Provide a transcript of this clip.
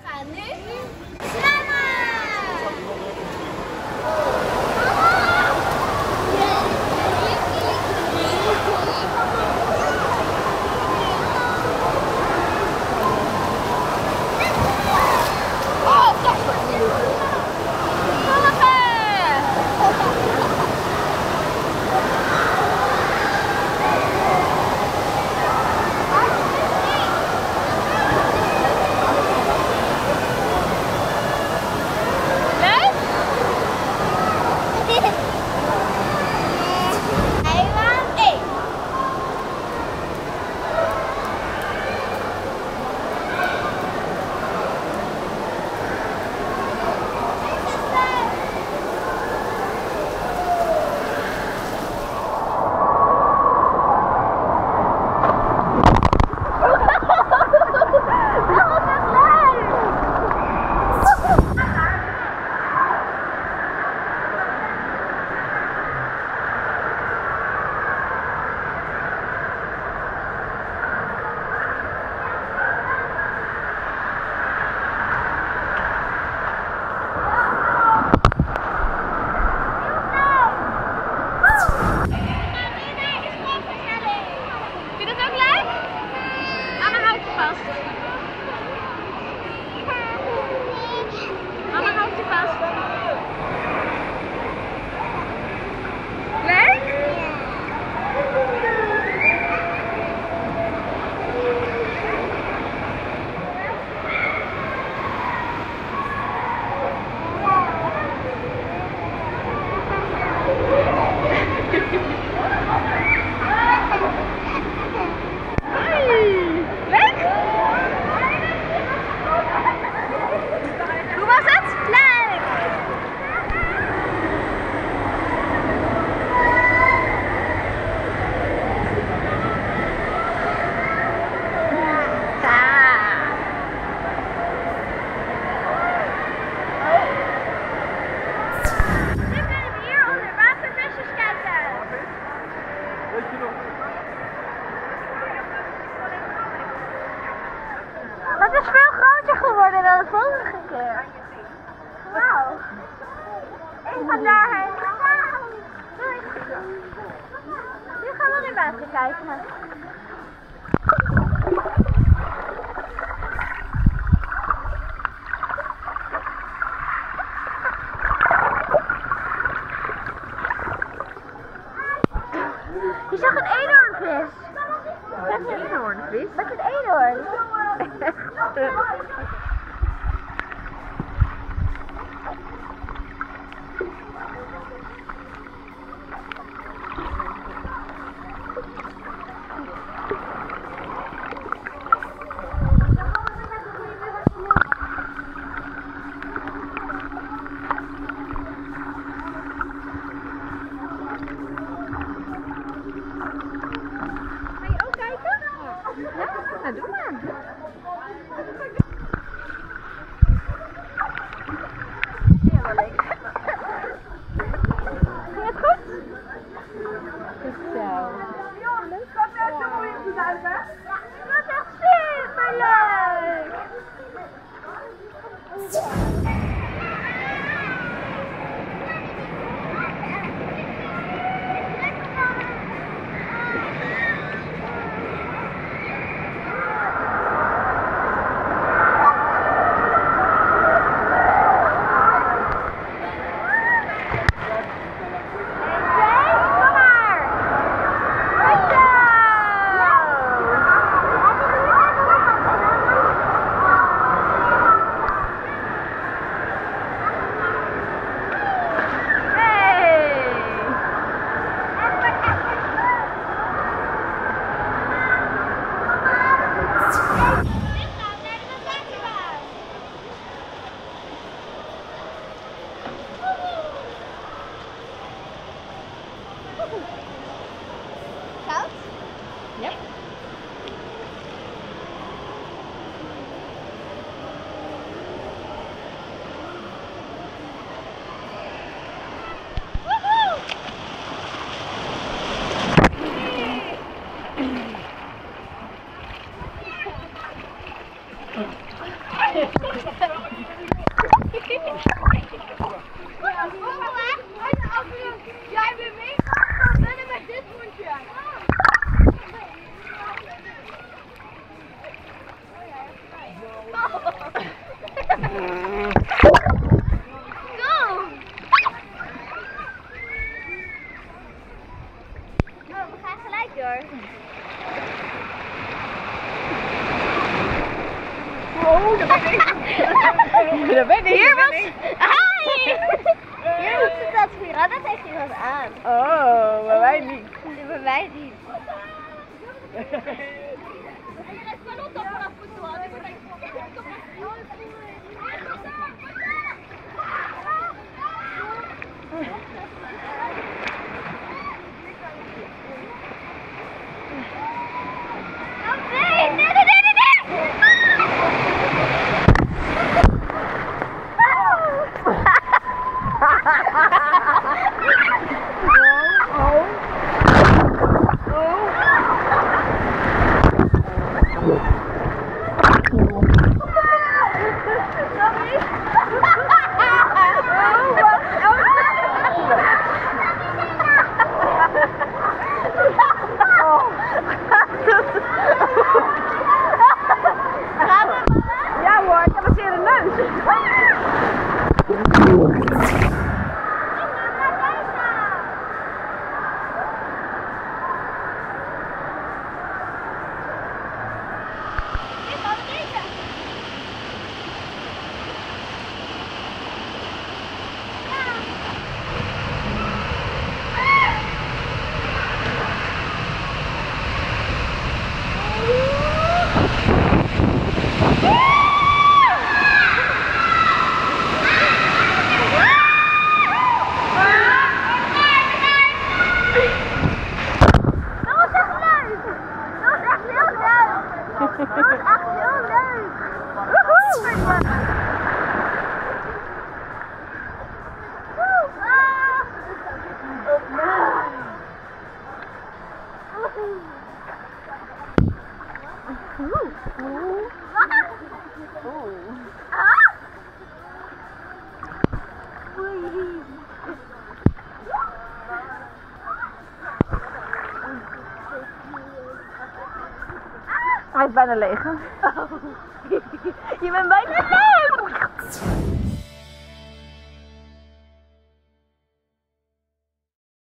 gaan nu zwemmen! Het is veel groter geworden dan de vorige keer. Wauw. Ik ga daarheen. Doei. Nu gaan we naar buiten kijken. Je zag een eenhoornvis. Met een eenhoornvis? Met een eenhoorn. Ja, doe maar. Ja, wel leuk. Ging het goed? Goed zo. Leuk. Wat heb je mooi gedaan, hè? Dat is echt super leuk. Koud? Ja. Woehoe! Jij bent meegegaan met dit hondje. Go! Nou, we gaan gelijk door. Oh, daar ben ik. Daar ben ik. Hier was... Hi! Hier was het dat Miranda heeft hier wat aan. Oh, bij mij niet. Bij mij niet. Ja hoor, ik heb een zere neus. Hij is bijna leeg. Je bent bijna leeg!